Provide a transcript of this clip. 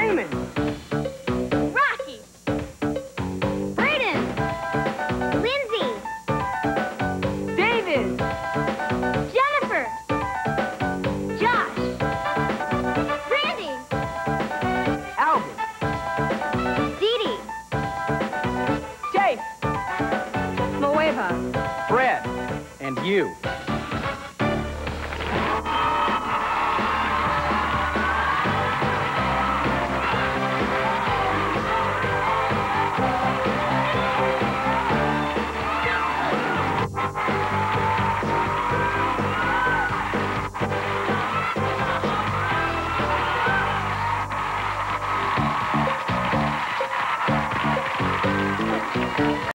Newman. Rocky. Braden. Lindsay. David. Jennifer. Josh. Randy. Albert. Dee Dee. Jake. Moeva. Fred. And you.